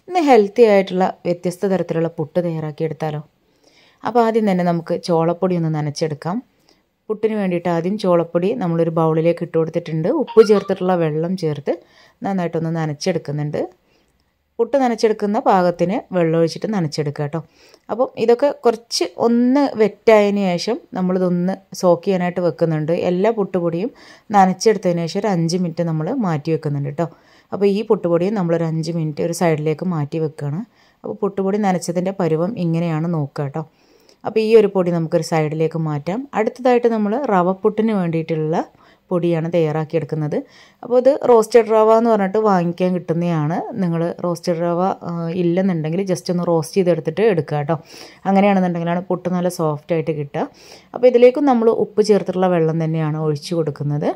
ഇന്ന് ഹെൽത്തി ആയിട്ടുള്ള വ്യത്യസ്ത തരത്തിലുള്ള പുട്ട് തയ്യാറാക്കിയെടുത്താലോ. അപ്പോൾ ആദ്യം തന്നെ നമുക്ക് ചോളപ്പൊടി ഒന്ന് നനച്ചെടുക്കാം. പുട്ടിന് വേണ്ടിയിട്ട് ആദ്യം ചോളപ്പൊടി നമ്മളൊരു ബൗളിലേക്ക് ഇട്ട് കൊടുത്തിട്ടുണ്ട്. ഉപ്പ് ചേർത്തിട്ടുള്ള വെള്ളം ചേർത്ത് നന്നായിട്ടൊന്ന് നനച്ചെടുക്കുന്നുണ്ട്. പുട്ട് നനച്ചെടുക്കുന്ന പാകത്തിന് വെള്ളം ഒഴിച്ചിട്ട് നനച്ചെടുക്കുക കേട്ടോ. അപ്പം ഇതൊക്കെ കുറച്ച് ഒന്ന് വെറ്റായതിന് ശേഷം നമ്മളിതൊന്ന് സോക്ക് ചെയ്യാനായിട്ട് വെക്കുന്നുണ്ട്. എല്ലാ പുട്ടുപൊടിയും നനച്ചെടുത്തതിന് ശേഷം ഒരു 5 മിനിറ്റ് നമ്മൾ മാറ്റി വെക്കുന്നുണ്ട് കേട്ടോ. അപ്പോൾ ഈ പുട്ടുപൊടിയും നമ്മളൊരു 5 മിനിറ്റ് ഒരു സൈഡിലേക്ക് മാറ്റി വെക്കുകയാണ്. അപ്പോൾ പുട്ടുപൊടി നനച്ചതിൻ്റെ പരുവം ഇങ്ങനെയാണ് നോക്കുക കേട്ടോ. അപ്പോൾ ഈ ഒരു പൊടി നമുക്കൊരു സൈഡിലേക്ക് മാറ്റാം. അടുത്തതായിട്ട് നമ്മൾ റവപ്പുട്ടിന് വേണ്ടിയിട്ടുള്ള പൊടിയാണ് തയ്യാറാക്കിയെടുക്കുന്നത്. അപ്പോൾ ഇത് റോസ്റ്റഡ് റവ എന്ന് പറഞ്ഞിട്ട് വാങ്ങിക്കാൻ കിട്ടുന്നതാണ്. നിങ്ങൾ റോസ്റ്റഡ് റവ ഇല്ലെന്നുണ്ടെങ്കിൽ ജസ്റ്റ് ഒന്ന് റോസ്റ്റ് ചെയ്തെടുത്തിട്ട് എടുക്കുക കേട്ടോ. അങ്ങനെയാണെന്നുണ്ടെങ്കിലാണ് പുട്ട് നല്ല സോഫ്റ്റായിട്ട് കിട്ടുക. അപ്പോൾ ഇതിലേക്കും നമ്മൾ ഉപ്പ് ചേർത്തിട്ടുള്ള വെള്ളം തന്നെയാണ് ഒഴിച്ചു കൊടുക്കുന്നത്.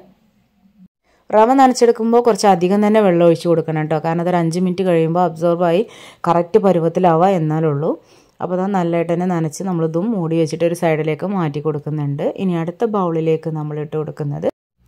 റവ നനച്ചെടുക്കുമ്പോൾ കുറച്ച് അധികം തന്നെ വെള്ളം ഒഴിച്ചു കൊടുക്കണം കേട്ടോ. കാരണം അതൊരു 5 മിനിറ്റ് കഴിയുമ്പോൾ അബ്സോർബായി കറക്റ്റ് പരുവത്തിലാവുക എന്നാലുള്ളൂ. അപ്പോൾ അത് നല്ലതായിട്ട് തന്നെ നനച്ച് നമ്മളിതും മൂടി വെച്ചിട്ട് ഒരു സൈഡിലേക്ക് മാറ്റി കൊടുക്കുന്നുണ്ട്. ഇനി അടുത്ത ബൗളിലേക്ക് നമ്മൾ ഇട്ട് കൊടുക്കുന്നത്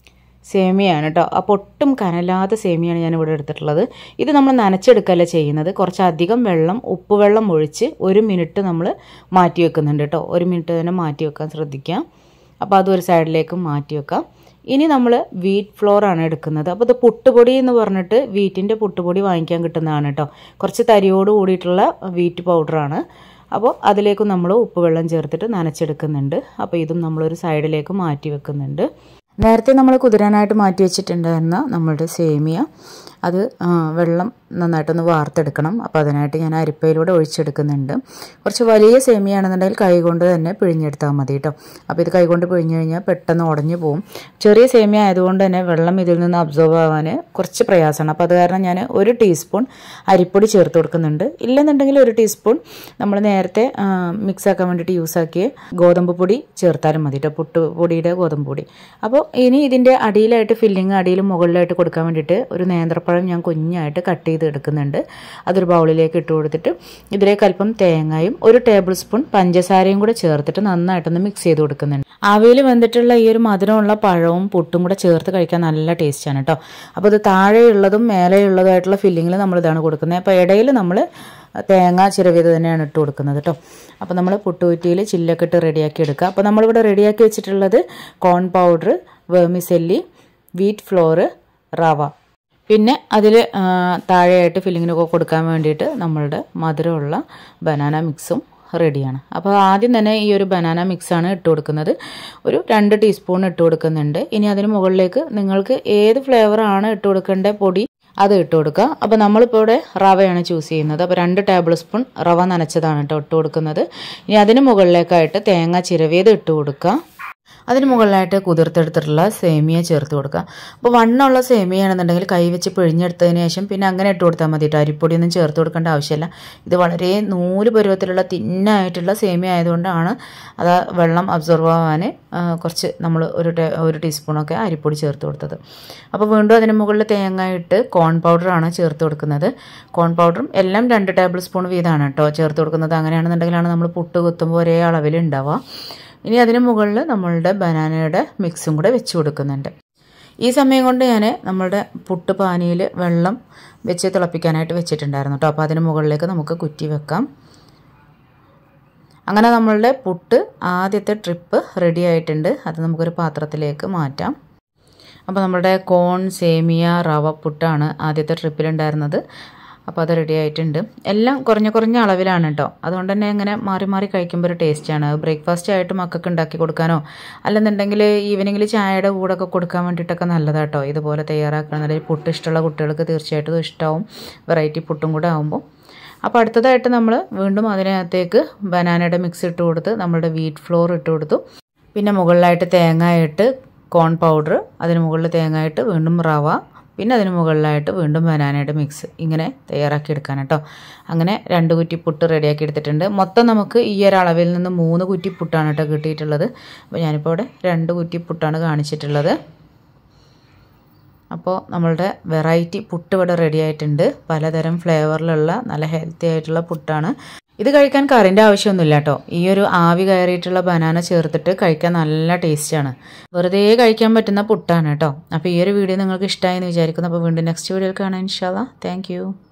സേമിയാണ് കേട്ടോ. അപ്പോൾ ഒട്ടും കനലാത്ത സേമിയാണ് ഞാനിവിടെ എടുത്തിട്ടുള്ളത്. ഇത് നമ്മൾ നനച്ചെടുക്കല്ല ചെയ്യുന്നത്. കുറച്ചധികം വെള്ളം ഉപ്പ് വെള്ളം ഒഴിച്ച് 1 മിനിറ്റ് നമ്മൾ മാറ്റി വെക്കുന്നുണ്ട് കേട്ടോ. 1 മിനിറ്റ് തന്നെ മാറ്റി വെക്കാൻ ശ്രദ്ധിക്കാം. അപ്പോൾ അതൊരു സൈഡിലേക്ക് മാറ്റി വെക്കാം. ഇനി നമ്മൾ വീറ്റ് ഫ്ലോർ ആണ് എടുക്കുന്നത്. അപ്പോൾ ഇത് പുട്ടുപൊടി എന്ന് പറഞ്ഞിട്ട് വീറ്റിൻ്റെ പുട്ടുപൊടി വാങ്ങിക്കാൻ കിട്ടുന്നതാണ് കേട്ടോ. കുറച്ച് തരിയോട് കൂടിയിട്ടുള്ള വീറ്റ് പൗഡറാണ്. അപ്പോൾ അതിലേക്ക് നമ്മൾ ഉപ്പ് വെള്ളം ചേർത്തിട്ട് നനച്ചെടുക്കുന്നുണ്ട്. അപ്പോൾ ഇതും നമ്മളൊരു സൈഡിലേക്ക് മാറ്റി വെക്കുന്നുണ്ട്. നേരത്തെ നമ്മൾ കുതിരാനായിട്ട് മാറ്റി വെച്ചിട്ടുണ്ടായിരുന്ന നമ്മളുടെ സേമിയ അത് വെള്ളം നന്നായിട്ടൊന്ന് വാർത്തെടുക്കണം. അപ്പോൾ അതിനായിട്ട് ഞാൻ അരിപ്പയിലൂടെ ഒഴിച്ചെടുക്കുന്നുണ്ട്. കുറച്ച് വലിയ സേമിയാണെന്നുണ്ടെങ്കിൽ കൈകൊണ്ട് തന്നെ പിഴിഞ്ഞെടുത്താൽ മതി കേട്ടോ. അപ്പോൾ ഇത് കൈകൊണ്ട് പിഴിഞ്ഞു കഴിഞ്ഞാൽ പെട്ടെന്ന് ഉടഞ്ഞു പോകും. ചെറിയ സേമിയ ആയതുകൊണ്ട് തന്നെ വെള്ളം ഇതിൽ നിന്ന് അബ്സോർബ് ആവാൻ കുറച്ച് പ്രയാസമാണ്. അപ്പോൾ അത് കാരണം ഞാൻ 1 ടീസ്പൂൺ അരിപ്പൊടി ചേർത്ത് കൊടുക്കുന്നുണ്ട്. ഇല്ലെന്നുണ്ടെങ്കിൽ 1 ടീസ്പൂൺ നമ്മൾ നേരത്തെ മിക്സ് ആക്കാൻ വേണ്ടിയിട്ട് യൂസാക്കിയ ഗോതമ്പ് പൊടി ചേർത്താലും മതി കേട്ടോ. പുട്ടുപൊടിയുടെ ഗോതമ്പ് പൊടി. അപ്പോൾ ഇനി ഇതിൻ്റെ അടിയിലായിട്ട് ഫില്ലിങ് അടിയിലും മുകളിലായിട്ട് കൊടുക്കാൻ വേണ്ടിയിട്ട് ഒരു നേന്ത്രപ്പഴം ഞാൻ കുഞ്ഞായിട്ട് കട്ട് ചെയ്ത് എടുക്കുന്നുണ്ട്. അതൊരു ബൗളിലേക്ക് ഇട്ട് കൊടുത്തിട്ട് ഇതിലേക്ക് അല്പം തേങ്ങയും 1 ടേബിൾ സ്പൂൺ പഞ്ചസാരയും കൂടെ ചേർത്തിട്ട് നന്നായിട്ടൊന്ന് മിക്സ് ചെയ്ത് കൊടുക്കുന്നുണ്ട്. ആവിയിൽ വെന്തിട്ടുള്ള ഈ ഒരു മധുരമുള്ള പഴവും പുട്ടും കൂടെ ചേർത്ത് കഴിക്കാൻ നല്ല ടേസ്റ്റാണ് കേട്ടോ. അപ്പോൾ ഇത് താഴെയുള്ളതും മേലെയുള്ളതുമായിട്ടുള്ള ഫില്ലിങ്ങിൽ നമ്മളിതാണ് കൊടുക്കുന്നത്. അപ്പോൾ ഇടയിൽ നമ്മൾ തേങ്ങ ചിരവിയത് തന്നെയാണ് ഇട്ട് കൊടുക്കുന്നത് കേട്ടോ. അപ്പോൾ നമ്മൾ പുട്ടുകുറ്റിയിൽ ചില്ലൊക്കെ ഇട്ട് റെഡിയാക്കി എടുക്കുക. അപ്പോൾ നമ്മളിവിടെ റെഡിയാക്കി വെച്ചിട്ടുള്ളത് corn powder, vermicelli, wheat flour, റവ, പിന്നെ അതിൽ താഴെയായിട്ട് ഫില്ലിങ്ങിനൊക്കെ കൊടുക്കാൻ വേണ്ടിയിട്ട് നമ്മളുടെ മധുരമുള്ള ബനാന മിക്സും റെഡിയാണ്. അപ്പോൾ ആദ്യം തന്നെ ഈ ഒരു ബനാന മിക്സാണ് ഇട്ട് കൊടുക്കുന്നത്. ഒരു 2 ടീസ്പൂൺ ഇട്ട് കൊടുക്കുന്നുണ്ട്. ഇനി അതിന് മുകളിലേക്ക് നിങ്ങൾക്ക് ഏത് ഫ്ലേവറാണ് ഇട്ട് കൊടുക്കേണ്ട പൊടി അത് ഇട്ട് കൊടുക്കുക. അപ്പോൾ നമ്മളിപ്പോൾ ഇവിടെ റവയാണ് ചൂസ് ചെയ്യുന്നത്. അപ്പോൾ 2 ടേബിൾ സ്പൂൺ റവ നനച്ചതാണ് കേട്ടോ ഇട്ട് കൊടുക്കുന്നത്. ഇനി അതിന് മുകളിലേക്കായിട്ട് തേങ്ങ ചിരവിയത് ഇട്ട് കൊടുക്കുക. അതിന് മുകളിലായിട്ട് കുതിർത്തെടുത്തിട്ടുള്ള സേമിയ ചേർത്ത് കൊടുക്കുക. അപ്പോൾ വണ്ണമുള്ള സേമിയാണെന്നുണ്ടെങ്കിൽ കൈ വെച്ച് പിഴിഞ്ഞെടുത്തതിന് ശേഷം പിന്നെ അങ്ങനെ ഇട്ട് കൊടുത്താൽ മതി കേട്ടോ. അരിപ്പൊടിയൊന്നും ചേർത്ത് കൊടുക്കേണ്ട ആവശ്യമില്ല. ഇത് വളരെ നൂല് പരുവത്തിലുള്ള തിന്നായിട്ടുള്ള സേമിയ ആയതുകൊണ്ടാണ് അത് വെള്ളം അബ്സോർവ് ആവാൻ കുറച്ച് നമ്മൾ ഒരു ടീസ്പൂണൊക്കെ അരിപ്പൊടി ചേർത്ത് കൊടുത്തത്. അപ്പോൾ വീണ്ടും അതിന് മുകളിൽ തേങ്ങ ഇട്ട് കോൺ പൗഡറാണ് ചേർത്ത് കൊടുക്കുന്നത്. കോൺ പൗഡറും എല്ലാം 2 ടേബിൾ സ്പൂൺ വീതമാണ് കേട്ടോ ചേർത്ത് കൊടുക്കുന്നത്. അങ്ങനെയാണെന്നുണ്ടെങ്കിലാണ് നമ്മൾ പുട്ട് കുത്തുമ്പോൾ ഒരേ അളവിൽ ഉണ്ടാവുക. ഇനി അതിന് മുകളിൽ നമ്മളുടെ ബനാനയുടെ മിക്സും കൂടെ വെച്ച് കൊടുക്കുന്നുണ്ട്. ഈ സമയം കൊണ്ട് ഞാൻ നമ്മളുടെ പുട്ട് പാനിയിൽ വെള്ളം വെച്ച് തിളപ്പിക്കാനായിട്ട് വെച്ചിട്ടുണ്ടായിരുന്നു കേട്ടോ. അപ്പോൾ അതിന് മുകളിലേക്ക് നമുക്ക് കുറ്റി വെക്കാം. അങ്ങനെ നമ്മളുടെ പുട്ട് ആദ്യത്തെ ട്രിപ്പ് റെഡി ആയിട്ടുണ്ട്. അത് നമുക്കൊരു പാത്രത്തിലേക്ക് മാറ്റാം. അപ്പോൾ നമ്മുടെ കോൺ, സേമിയ, റവ പുട്ടാണ് ആദ്യത്തെ ട്രിപ്പിലുണ്ടായിരുന്നത്. അപ്പോൾ അത് റെഡി ആയിട്ടുണ്ട്. എല്ലാം കുറഞ്ഞ അളവിലാണ് കേട്ടോ. അതുകൊണ്ട് തന്നെ ഇങ്ങനെ മാറി മാറി കഴിക്കുമ്പോൾ ഒരു ടേസ്റ്റാണ്. ബ്രേക്ക്ഫാസ്റ്റ് ആയിട്ട് മക്കൾക്ക് ഉണ്ടാക്കി കൊടുക്കാനോ അല്ലെന്നുണ്ടെങ്കിൽ ഈവനിങ്ങിൽ ചായയുടെ കൂടെയൊക്കെ കൊടുക്കാൻ വേണ്ടിയിട്ടൊക്കെ നല്ലതാണ് കേട്ടോ. ഇതുപോലെ തയ്യാറാക്കണം. അല്ലെങ്കിൽ പുട്ട് ഇഷ്ടമുള്ള കുട്ടികൾക്ക് തീർച്ചയായിട്ടും ഇഷ്ടമാവും. വെറൈറ്റി പുട്ടും കൂടെ ആകുമ്പോൾ. അപ്പോൾ അടുത്തതായിട്ട് നമ്മൾ വീണ്ടും അതിനകത്തേക്ക് ബനാനയുടെ മിക്സ് ഇട്ട് കൊടുത്ത് നമ്മളുടെ വീറ്റ് ഫ്ലോർ ഇട്ട് കൊടുത്തു. പിന്നെ മുകളിലായിട്ട് തേങ്ങ ഇട്ട് കോൺ പൗഡർ, അതിന് മുകളിൽ തേങ്ങ ഇട്ട് വീണ്ടും റവ, പിന്നെ അതിന് മുകളിലായിട്ട് വീണ്ടും ബനാനയുടെ മിക്സ് ഇങ്ങനെ തയ്യാറാക്കി എടുക്കാൻ കേട്ടോ. അങ്ങനെ 2 കുറ്റി പുട്ട് റെഡിയാക്കി എടുത്തിട്ടുണ്ട്. മൊത്തം നമുക്ക് ഈ ഒരു അളവിൽ നിന്ന് 3 കുറ്റി പുട്ടാണ് കേട്ടോ കിട്ടിയിട്ടുള്ളത്. അപ്പോൾ ഞാനിപ്പോൾ ഇവിടെ 2 കുറ്റി പുട്ടാണ് കാണിച്ചിട്ടുള്ളത്. അപ്പോൾ നമ്മളുടെ വെറൈറ്റി പുട്ട് ഇവിടെ റെഡി ആയിട്ടുണ്ട്. പലതരം ഫ്ലേവറിലുള്ള നല്ല ഹെൽത്തി ആയിട്ടുള്ള പുട്ടാണ്. ഇത് കഴിക്കാൻ കറിൻ്റെ ആവശ്യമൊന്നുമില്ല കേട്ടോ. ഈ ഒരു ആവി കയറിയിട്ടുള്ള ബനാന ചേർത്തിട്ട് കഴിക്കാൻ നല്ല ടേസ്റ്റാണ്. വെറുതെ കഴിക്കാൻ പറ്റുന്ന പുട്ടാണ് കേട്ടോ. അപ്പോൾ ഈ ഒരു വീഡിയോ നിങ്ങൾക്ക് ഇഷ്ടമായെന്ന് വിചാരിക്കുന്നു. അപ്പോൾ വീണ്ടും നെക്സ്റ്റ് വീഡിയോയിൽ കാണാം ഇൻഷാ അല്ലാഹ്. Thank you.